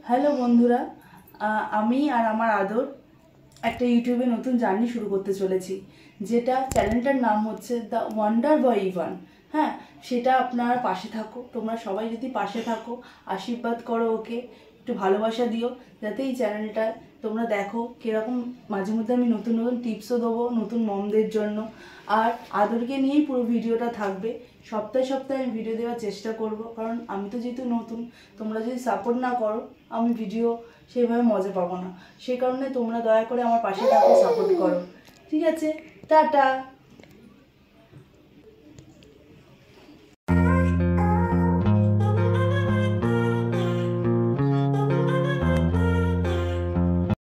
Hello বন্ধুরা, আমি আর আমার আদর একটা ইউটিউবে নতুন জার্নি শুরু করতে চলেছি, যেটা চ্যানেলটার নাম হচ্ছে দ্য ওয়ান্ডার বয় ইভান। হ্যাঁ, সেটা আপনারা পাশে থাকো, তোমরা সবাই যদি পাশে থাকো, আশীর্বাদ করো, ওকে একটু ভালোবাসা দিও, যাতে এই চ্যানেলটা তোমরা দেখো কীরকম মাঝে মধ্যে আমি নতুন নতুন টিপসও দেবো নতুন মমদের জন্য। আর আদরকে নিয়েই পুরো ভিডিওটা থাকবে। সপ্তাহে সপ্তাহে আমি ভিডিও দেওয়ার চেষ্টা করব, কারণ আমি তো যেহেতু নতুন, তোমরা যদি সাপোর্ট না করো আমি ভিডিও সেইভাবে মজা পাবো না। সেই কারণে তোমরা দয়া করে আমার পাশে থাকো, সাপোর্ট করো। ঠিক আছে, টাটা।